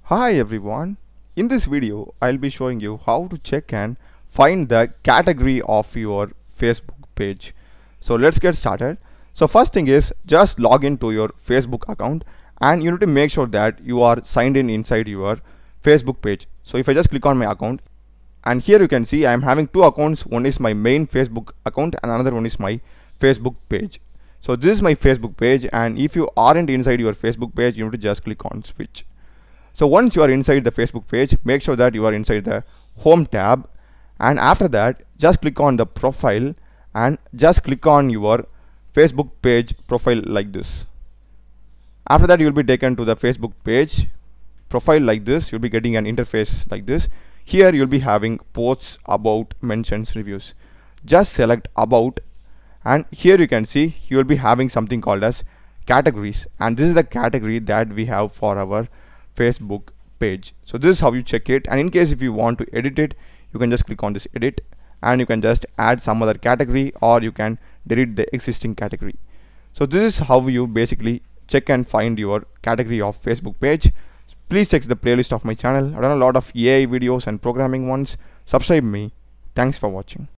Hi everyone, in this video I'll be showing you how to check and find the category of your Facebook page. So let's get started. So first thing is just log into your Facebook account and you need to make sure that you are signed in inside your Facebook page. So if I just click on my account, and here you can see I'm having two accounts. One is my main Facebook account and another one is my Facebook page. So this is my Facebook page, and if you aren't inside your Facebook page, you need to just click on switch. So once you are inside the Facebook page, make sure that you are inside the home tab, and after that just click on the profile and just click on your Facebook page profile like this. After that you will be taken to the Facebook page profile like this. You'll be getting an interface like this. Here you'll be having posts, about, mentions, reviews. Just select about, and here you can see you will be having something called as categories, and this is the category that we have for our Facebook page. So this is how you check it, and in case if you want to edit it, you can just click on this edit and you can just add some other category, or you can delete the existing category. So this is how you basically check and find your category of Facebook page. Please check the playlist of my channel. I've done a lot of AI videos and programming ones. Subscribe me. Thanks for watching.